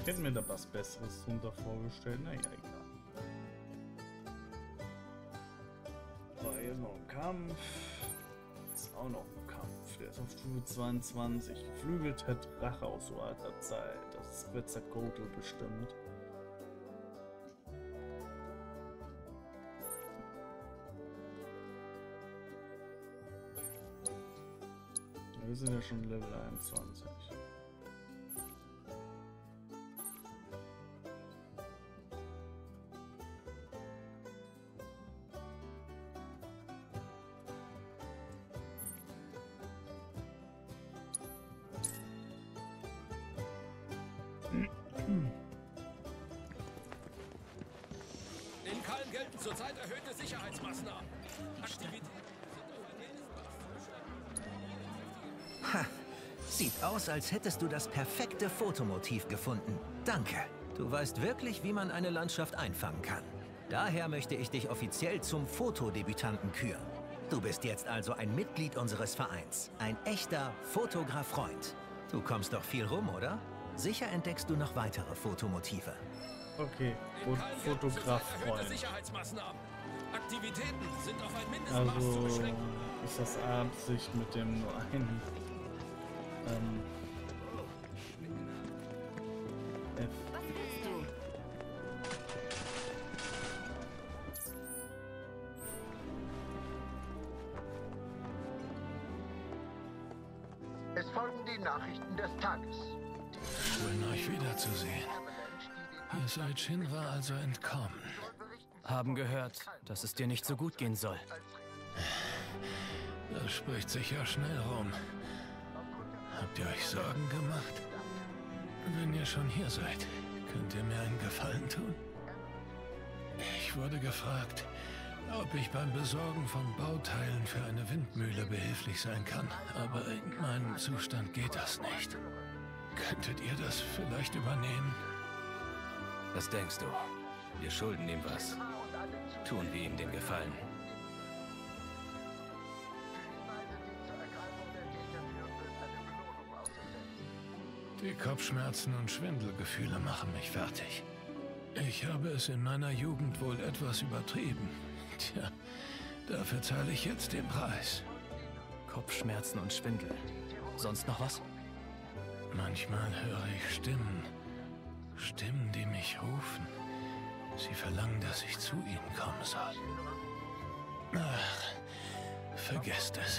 Ich hätte mir da was Besseres drunter vorgestellt. Naja, egal. War hier noch ein Kampf. Ist auch noch ein Kampf. Der ist auf Stufe 22. Geflügelter Drache aus so alter Zeit. Das ist Quetzalcoatl bestimmt. Wir sind ja schon Level 21. In Kalm gelten zurzeit erhöhte Sicherheitsmaßnahmen. Aktivitäten. Ha! Sieht aus, als hättest du das perfekte Fotomotiv gefunden. Danke. Du weißt wirklich, wie man eine Landschaft einfangen kann. Daher möchte ich dich offiziell zum Fotodebütanten küren. Du bist jetzt also ein Mitglied unseres Vereins. Ein echter Fotograf-Freund. Du kommst doch viel rum, oder? Sicher entdeckst du noch weitere Fotomotive. Okay, Fotograf-Freund. Sicherheitsmaßnahmen. Aktivitäten sind auf ein Mindestmaß zu Also beschränken. ist das Absicht mit dem nur einen F. Was willst du? Es folgen die Nachrichten des Tages. Schön, euch wiederzusehen. Ihr seid Shinra also entkommen. Haben gehört, dass es dir nicht so gut gehen soll. Das spricht sich ja schnell rum. Habt ihr euch Sorgen gemacht? Wenn ihr schon hier seid, könnt ihr mir einen Gefallen tun? Ich wurde gefragt, ob ich beim Besorgen von Bauteilen für eine Windmühle behilflich sein kann. Aber in meinem Zustand geht das nicht. Könntet ihr das vielleicht übernehmen? Was denkst du? Wir schulden ihm was. Tun wir ihm den Gefallen. Die Kopfschmerzen und Schwindelgefühle machen mich fertig. Ich habe es in meiner Jugend wohl etwas übertrieben. Tja, dafür zahle ich jetzt den Preis. Kopfschmerzen und Schwindel. Sonst noch was? Manchmal höre ich Stimmen. Stimmen, die mich rufen. Sie verlangen, dass ich zu ihnen kommen soll. Ach, vergesst es.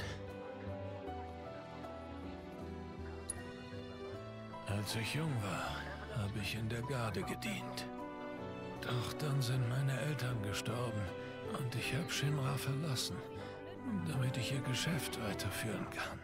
Als ich jung war, habe ich in der Garde gedient. Doch dann sind meine Eltern gestorben und ich habe Shinra verlassen, damit ich ihr Geschäft weiterführen kann.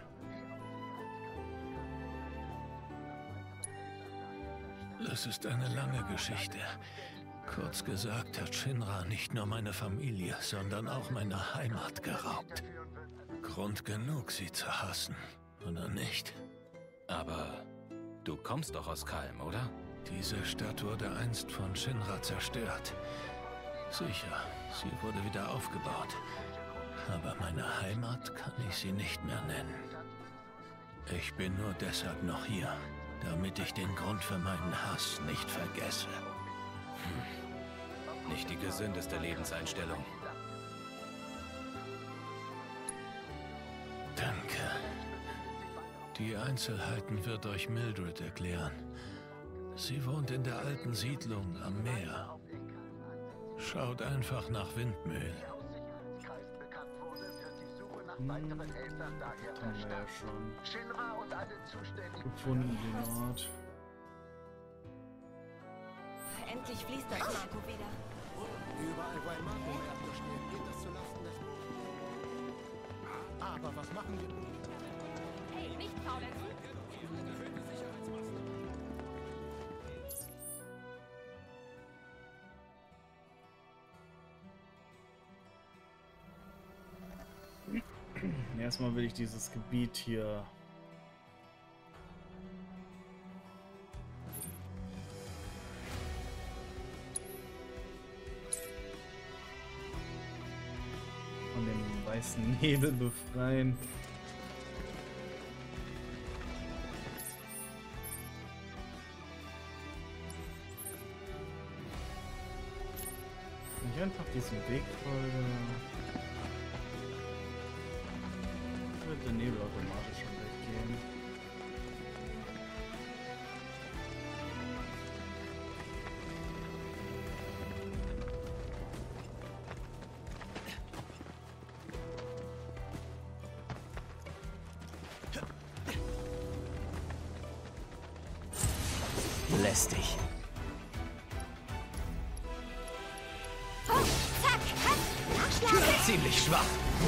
Es ist eine lange Geschichte. Kurz gesagt hat Shinra nicht nur meine Familie, sondern auch meine Heimat geraubt. Grund genug, sie zu hassen, oder nicht? Aber du kommst doch aus Kalm, oder? Diese Stadt wurde einst von Shinra zerstört. Sicher, sie wurde wieder aufgebaut. Aber meine Heimat kann ich sie nicht mehr nennen. Ich bin nur deshalb noch hier, damit ich den Grund für meinen Hass nicht vergesse. Nicht die gesündeste Lebenseinstellung. Danke. Die Einzelheiten wird euch Mildred erklären. Sie wohnt in der alten Siedlung am Meer. Schaut einfach nach Windmühlen. Haben wir ja schon Shinra und alle Zuständigen gefunden, den Ort. Endlich fließt das Marco wieder. Überall, wo ein Marco-Reaktor steht, geht das zulasten des... Aber was machen wir? Hey, nicht faulenzen! Erstmal will ich dieses Gebiet hier von dem weißen Nebel befreien. Wenn ich einfach diesem Weg folge, wird der Nebel automatisch schon weggehen. Lästig. Oh, zack, hat, nachschlagen. Ziemlich schwach.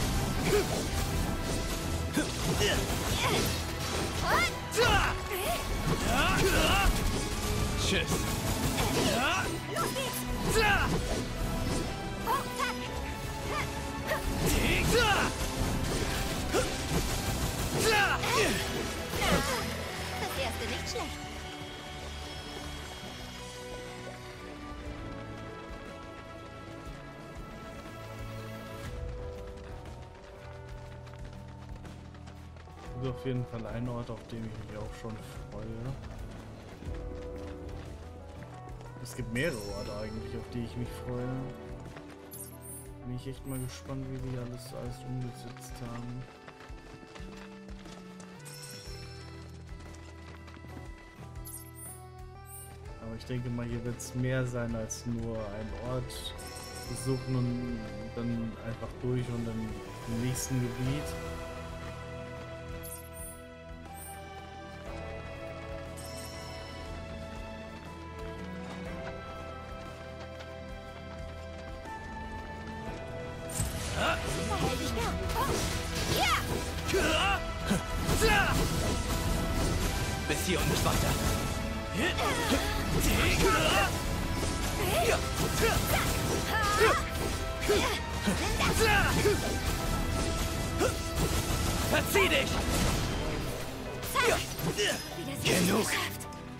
Tschüss. Los geht's. Oh, zack. Das erste nicht schlecht. Das ist auf jeden Fall ein Ort, auf dem ich mich auch schon freue. Es gibt mehrere Orte eigentlich, auf die ich mich freue. Bin ich echt mal gespannt, wie die alles umgesetzt haben. Aber ich denke mal, hier wird es mehr sein als nur einen Ort besuchen und dann einfach durch und dann im nächsten Gebiet. Verhält dich gern. Oh, ja. Bis hier und nicht weiter. Verzieh dich! Zack. Wieder sie Genug. geschafft.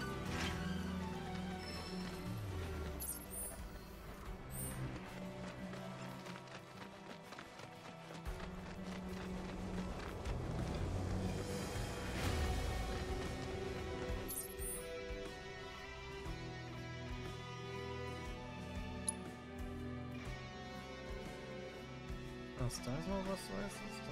Was, da ist noch was Weißes da?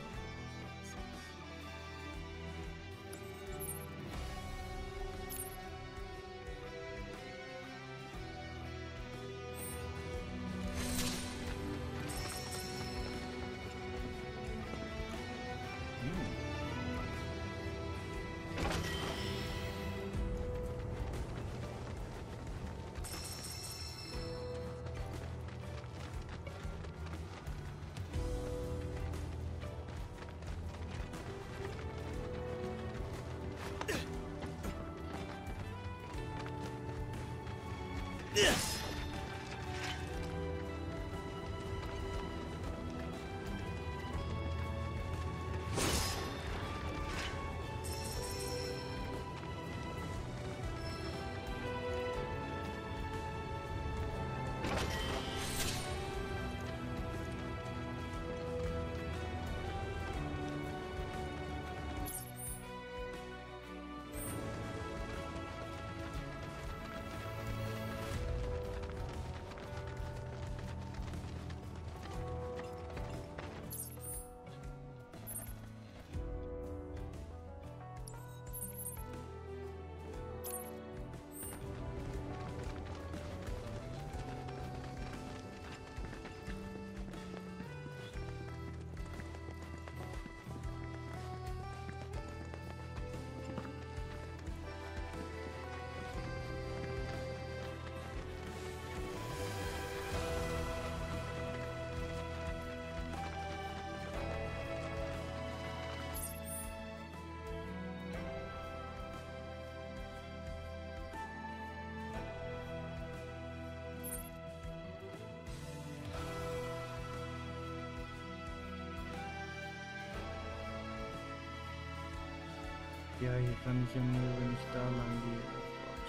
Ja, hier kann ich ja nur, wenn ich da lang gehe. Oh Gott.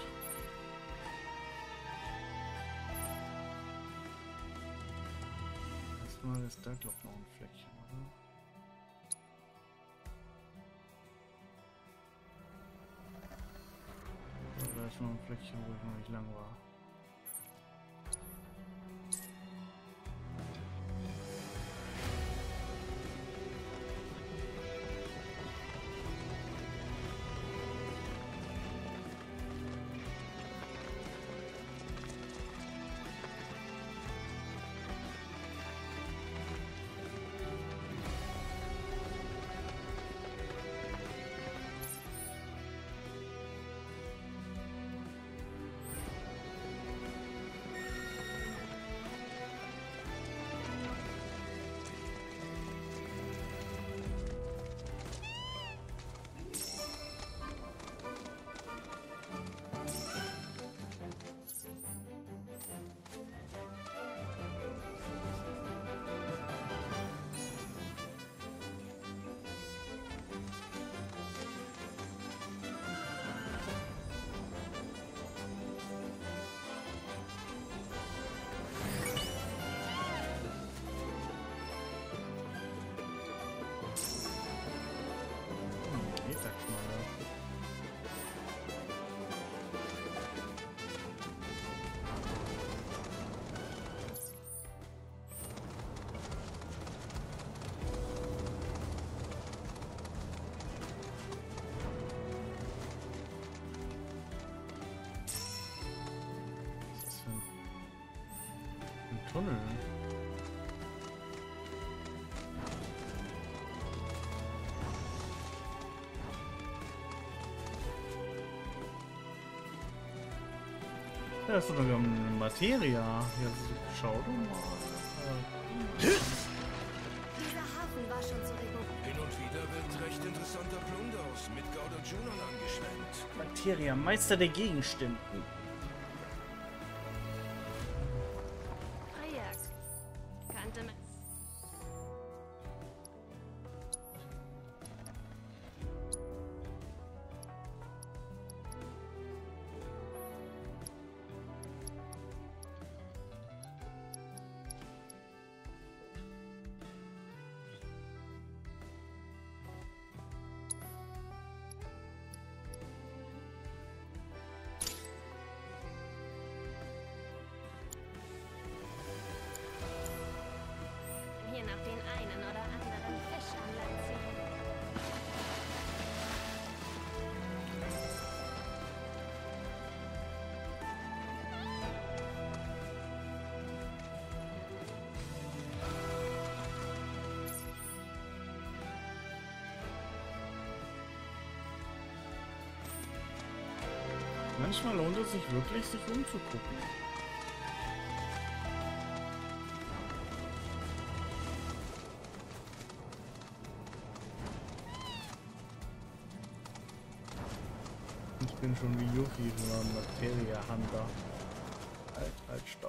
Erstmal ist da, glaube ich, noch ein Fleckchen, oder? Da ist noch ein Fleckchen, wo ich noch nicht lang war. Tunnel. Da ist sogar eine Materia. Jetzt schau doch mal. Dieser Hafen war schon zur Republik. Hin und wieder wird recht interessanter Plunder aus Midgard und Junon angeschwemmt. Materia, Meister der Gegenstimmen. Triax. Kannte man. Hier noch den einen oder anderen Fisch an Land ziehen. Manchmal lohnt es sich wirklich, sich umzugucken. Ich bin schon wie Yuffie, so ein Materia-Hunter. Halt, stopp.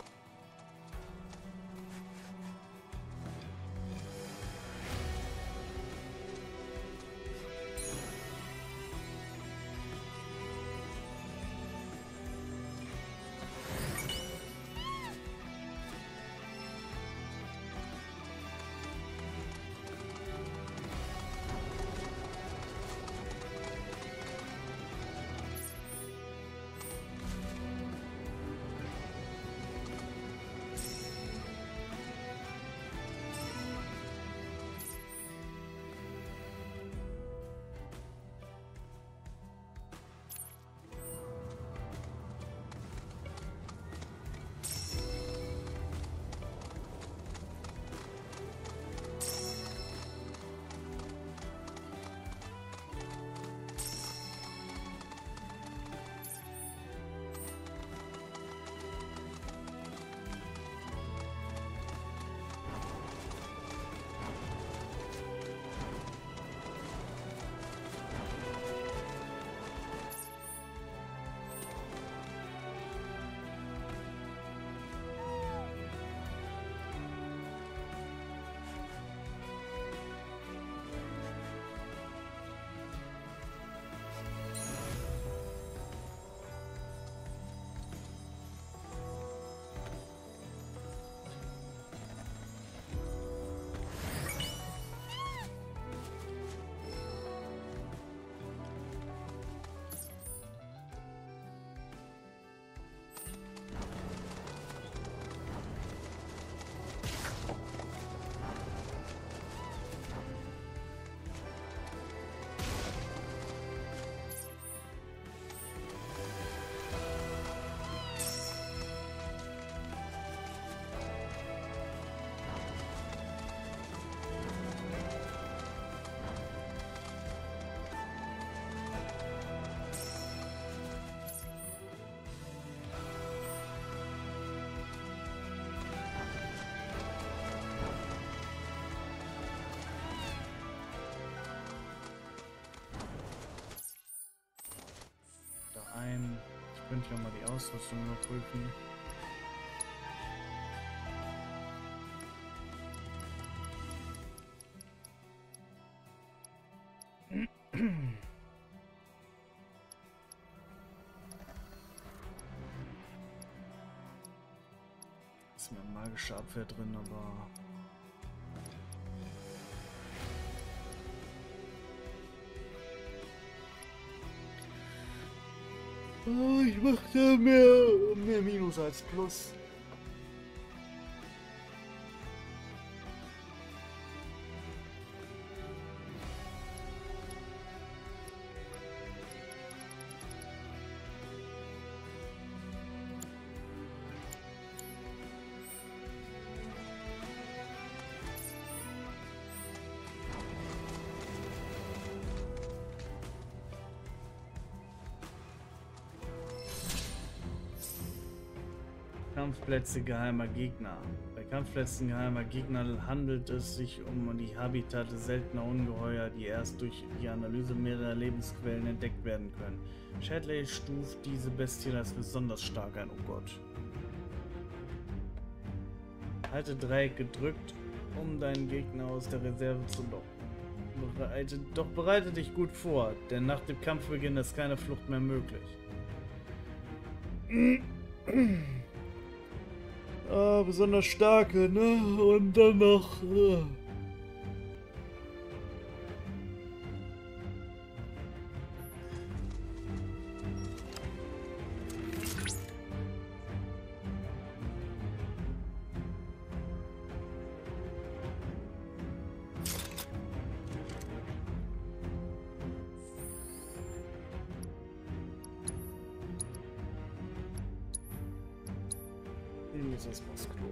Ich könnte ja mal die Ausrüstung überprüfen. Ist mir magische Abwehr drin, aber ich mach da mehr Minus als Plus. Kampfplätze geheimer Gegner. Bei Kampfplätzen geheimer Gegner handelt es sich um die Habitate seltener Ungeheuer, die erst durch die Analyse mehrerer Lebensquellen entdeckt werden können. Shadley stuft diese Bestien als besonders stark ein. Oh Gott. Halte Dreieck gedrückt, um deinen Gegner aus der Reserve zu locken. Bereite dich gut vor, denn nach dem Kampfbeginn ist keine Flucht mehr möglich. Besonders starke, ne? Und dann noch... Ist das Moskau.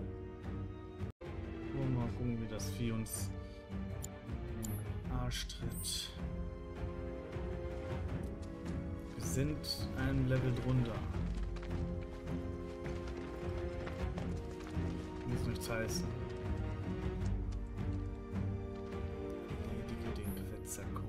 Mal gucken, wie das Vieh uns in den Arsch tritt. Wir sind ein Level drunter. Muss nichts heißen. Erledige den Quetzalcoatl.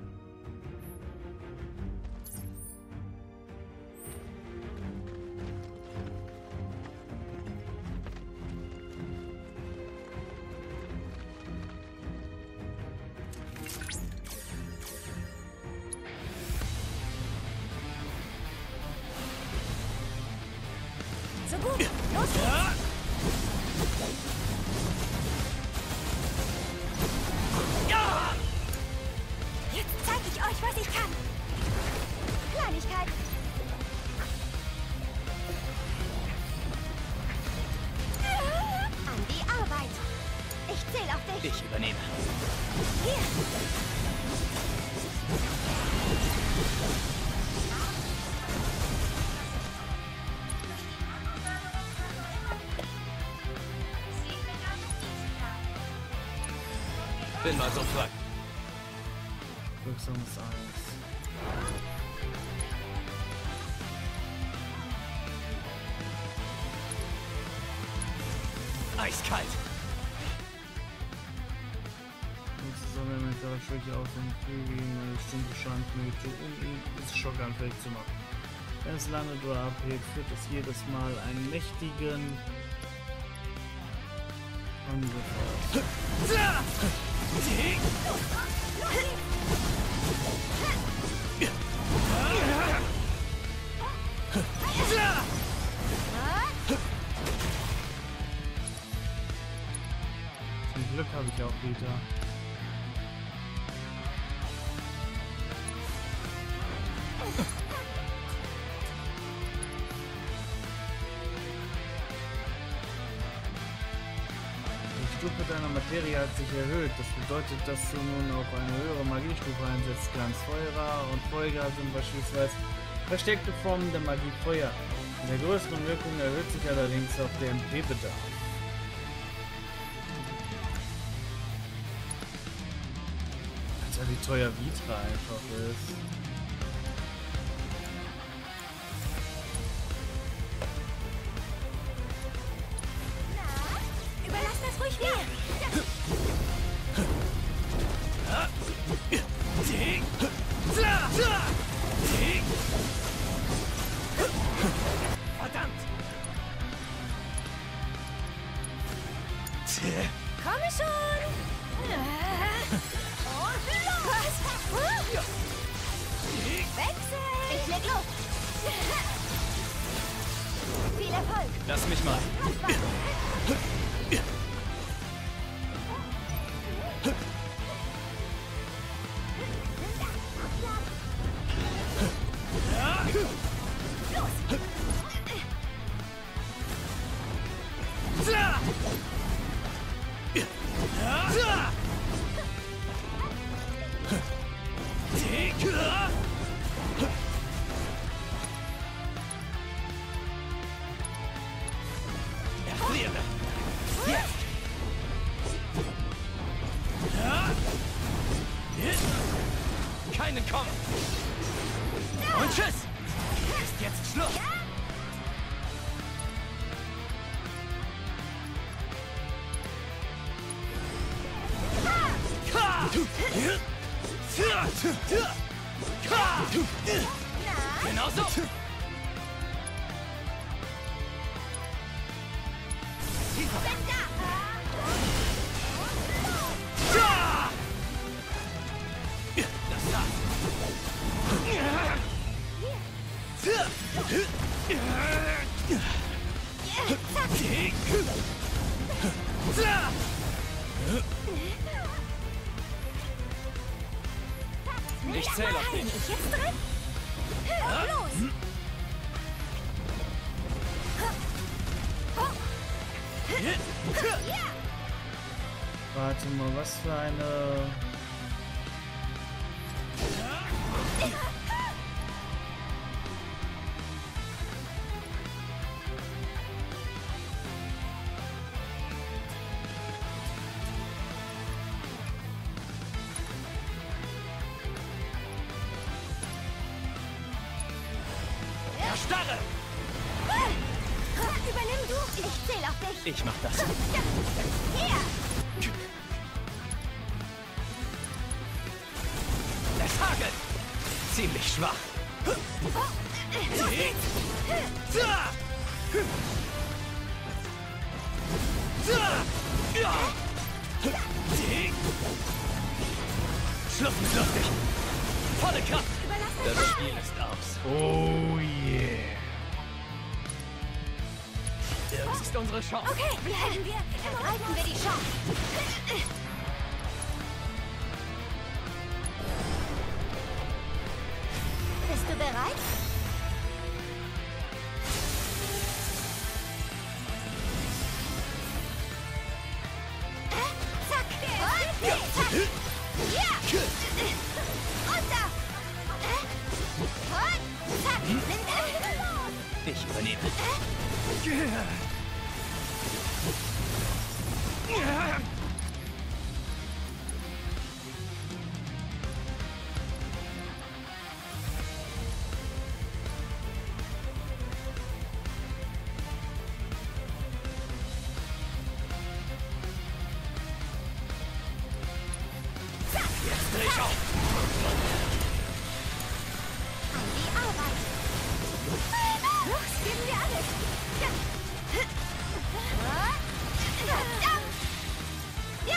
So gut, los geht's! Jetzt zeig ich euch, was ich kann! Kleinigkeit! An die Arbeit! Ich zähl auf dich! Ich übernehme. Hier! Bin mal so frei. Wirksames Eis. Eiskalt. Zusammen mit der Schwäche auf den Flügel eine bestimmte Schadenmöglichkeit, um ihn schockanfällig zu machen. Wenn es landet oder abhebt, führt es jedes Mal einen mächtigen Angriff aus. Zum Glück habe ich auch Rita. Die Stufe deiner Materie hat sich erhöht. Das bedeutet, dass du nun auch eine höhere Magiestufe einsetzen kannst. Feuerer und Feuer sind beispielsweise versteckte Formen der Magie Feuer. In der größeren Wirkung erhöht sich allerdings auch der MP-Bedarf. Alter, wie teuer Vitra einfach ist. Überlass das ruhig mir! Verdammt! Komm schon! Und los! Wechsel! Ich leg los! Viel Erfolg! Lass mich mal. Erfriere! Jetzt! Keinen kommen! Und tschüss! Ist jetzt Schluss! Genau so. Ich zähle auf dich. Bin ich jetzt drin? Los! Warte mal, was für eine... Erstarre! Übernimm du! Ich zähle auf dich! Ich mach das. Hier! Es hagelt! Ziemlich schwach. Schlusslustig! Volle Kraft! Das Spiel ist aus. Oh yeah. Das ist unsere Chance. Okay, bleiben wir! Ergreifen wir die Chance! Bist du bereit? Zack! Zack! Ja! Runter! Und zack! Ich übernehme. Jetzt dreh ich auf. An die Arbeit! Los, geben wir alles! Verdammt! Ja!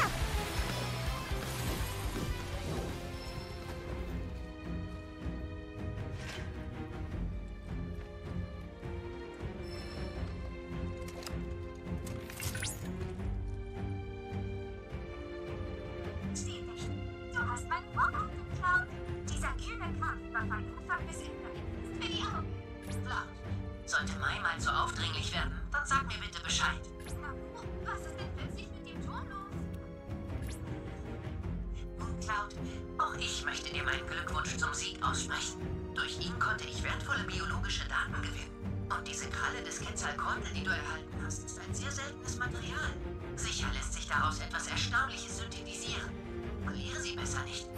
Du hast meinen Vorrat geklaut. Dieser kühne Kampf war von Anfang bis Ende für die Augen. Cloud, sollte Mai mal zu aufdringlich werden, dann sag mir bitte Bescheid. Was ist denn plötzlich mit dem Ton los? Gut, Cloud, auch ich möchte dir meinen Glückwunsch zum Sieg aussprechen. Durch ihn konnte ich wertvolle biologische Daten gewinnen. Und diese Kralle des Quetzalcoatl, die du erhalten hast, ist ein sehr seltenes Material. Sicher lässt sich daraus etwas Erstaunliches synthetisieren. Verliere sie besser nicht.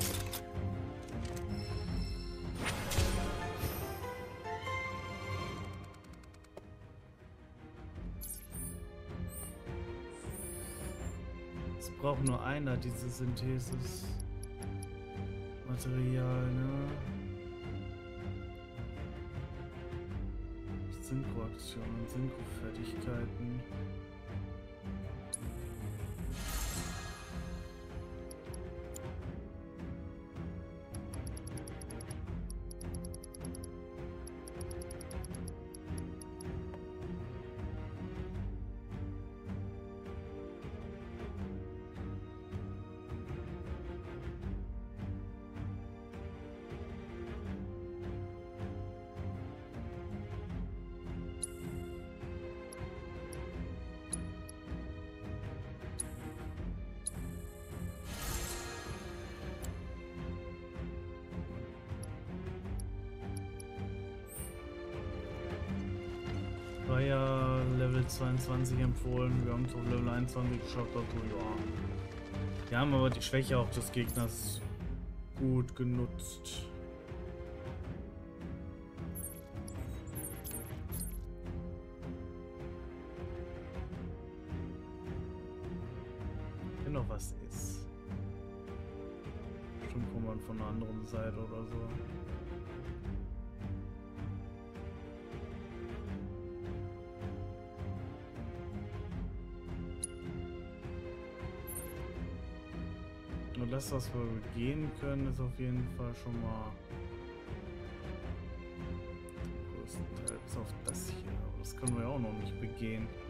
Es braucht nur einer, diese Synthesis-Material, ne? Synchroaktionen und Synchrofertigkeiten. War ja Level 22 empfohlen, wir haben es auf Level 21 geschafft, also ja. Wir haben aber die Schwäche auch des Gegners gut genutzt. Wenn noch was ist. jemand von der anderen Seite oder so. Und das, was wir gehen können, ist auf jeden Fall schon mal größtenteils bis auf das hier. Aber das können wir ja auch noch nicht begehen.